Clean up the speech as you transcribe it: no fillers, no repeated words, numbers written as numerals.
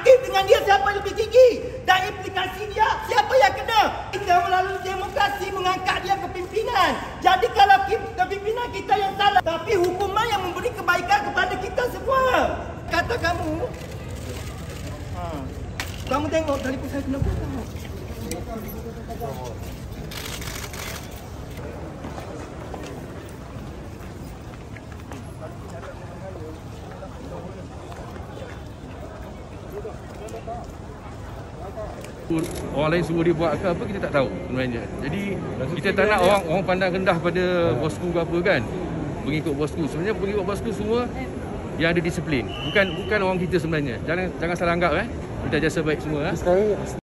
aktif dengan dia siapa yang lebih tinggi. Dan implikasi dia siapa yang kena. Kita melalui demokrasi mengangkat dia ke pimpinan. Jadi kalau kepimpinan kita yang salah, tapi hukuman yang memberi kebaikan kepada kita semua. Kata kamu, kamu tengok telefon saya kena potong. Orang lain suruh dia buat ke apa, kita tak tahu sebenarnya. Jadi kita tak nak orang pandang rendah pada bosku ke apa kan. Pengikut bosku, sebenarnya pengikut bosku semua yang ada disiplin. Bukan orang kita sebenarnya. Jangan salah anggap kita jasa baik semua. Sekarang